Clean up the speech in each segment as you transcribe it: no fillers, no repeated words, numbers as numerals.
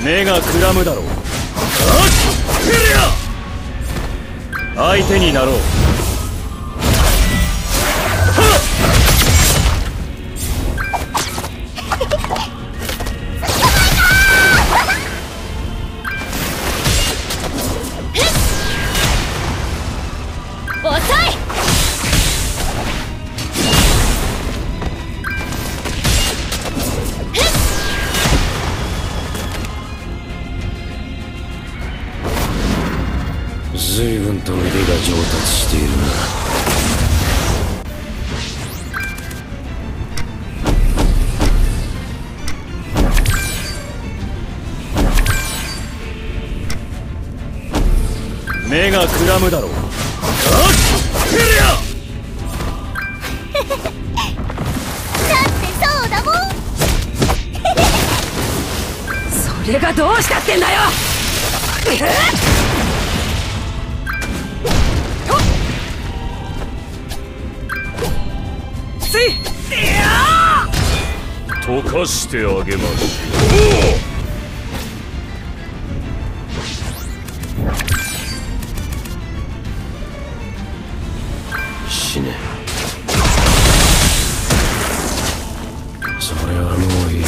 目がくらむだろう。相手になろう。 随分と腕が上達しているな。 目がくらむだろう。 だってそうだもん。 それがどうしたってんだよ。 溶かしてあげましょう。死ね。それはもういい。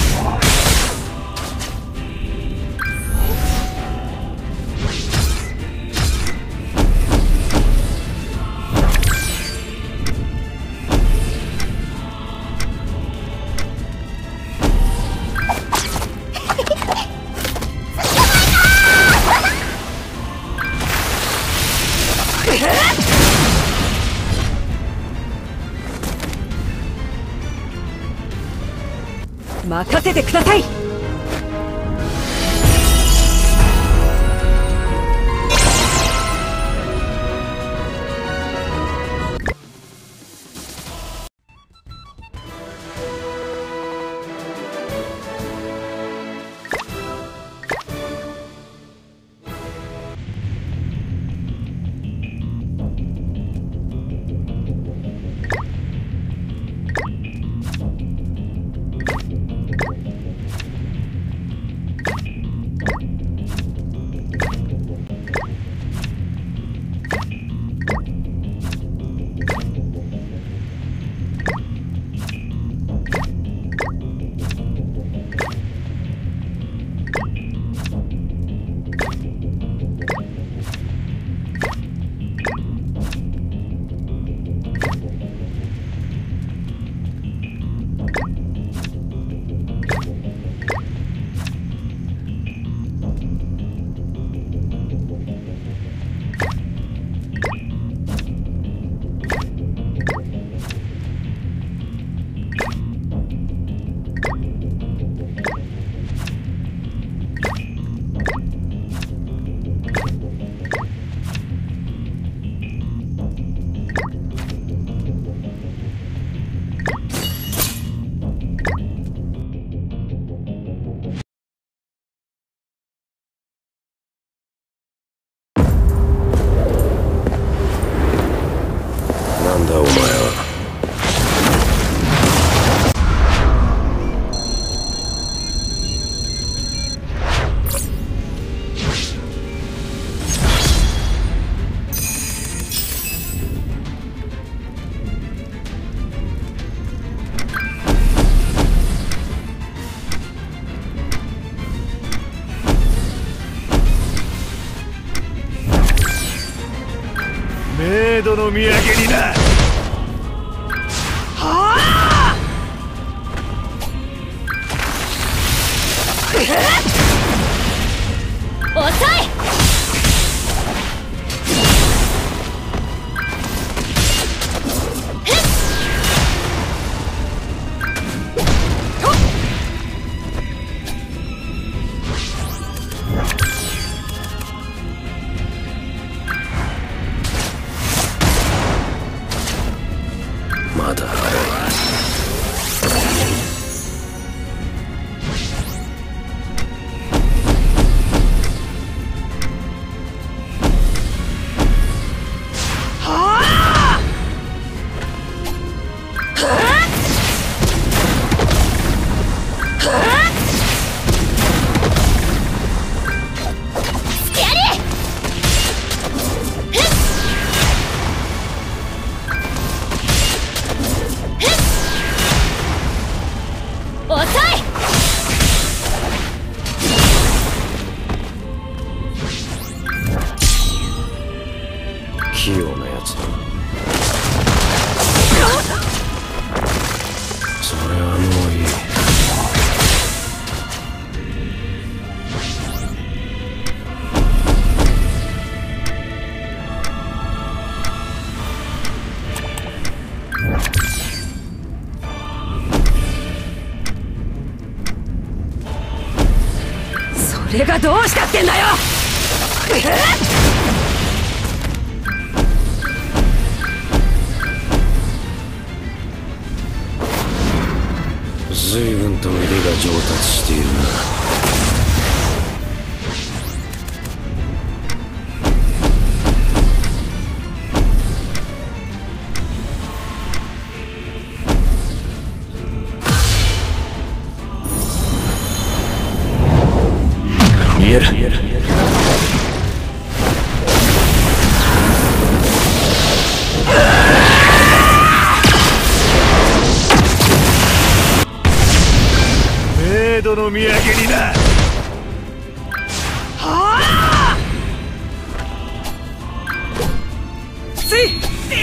任せてください。なんだお前は。 メイドの土産にな。 遅い。 器用なやつだ。それはもういい。 それがどうしたってんだよ。 随分と腕が上達しているな。 見える。メイドの土産にな。 つい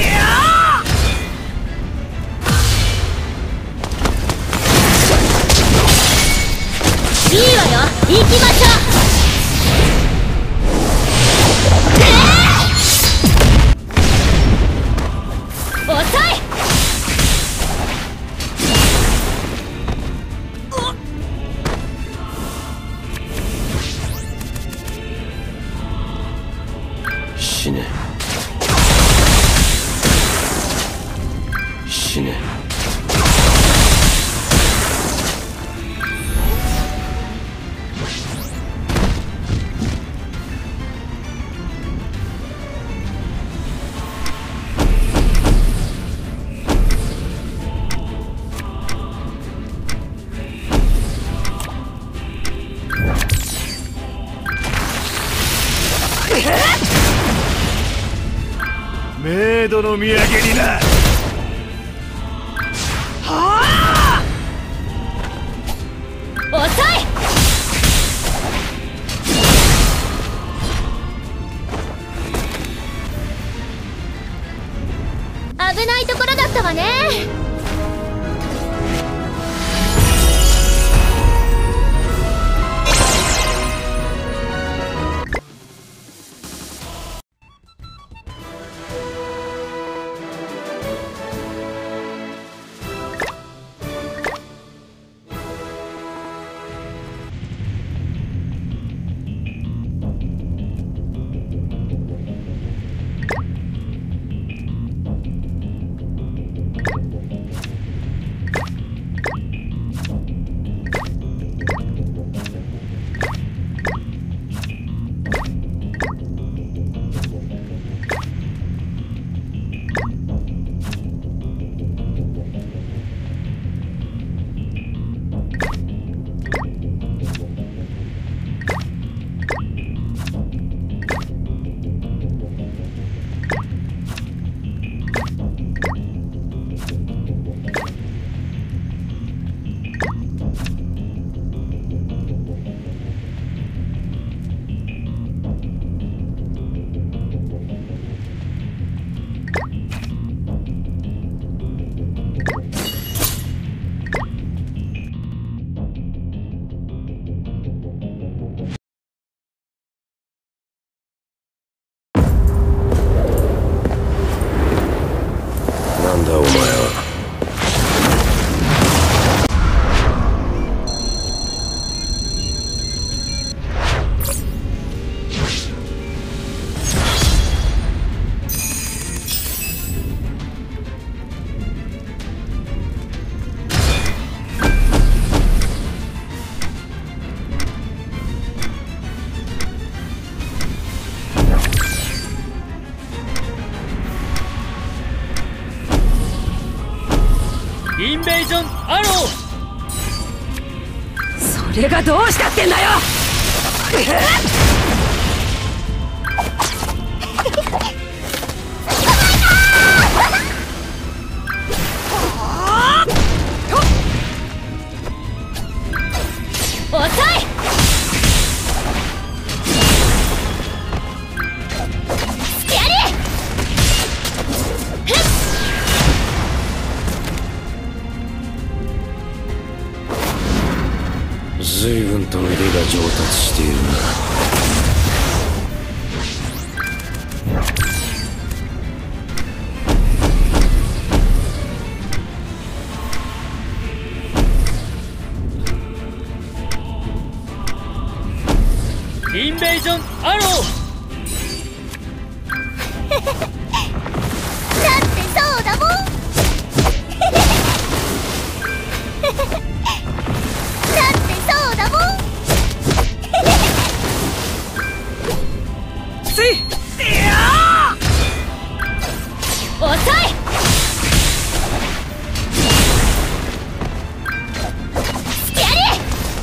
いいわよ、行きましょう。遅い。 死ね。死ね。 メイドの土産にな。 遅い。危ないところだったわね。 なんだお前は。 インベージョンアロー。 それがどうしたってんだよ。 遅い。スキャリー。 上達しているな。 インベージョンアロー。 だってそうだもん。だってそうだもん。 きつい。いや遅い。してやれ。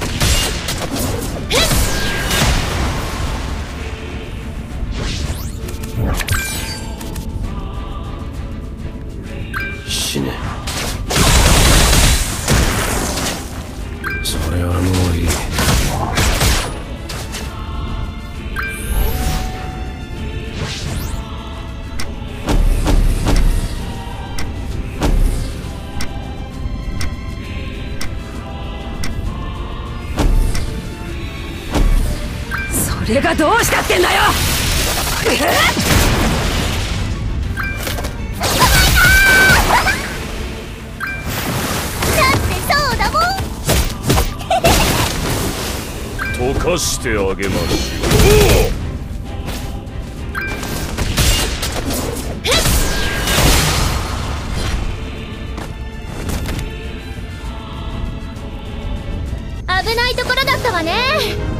死ね。それはもういい。 それがどうしたってんだよ。 だってそうだもん。 溶かしてあげましょう。 危ないところだったわね。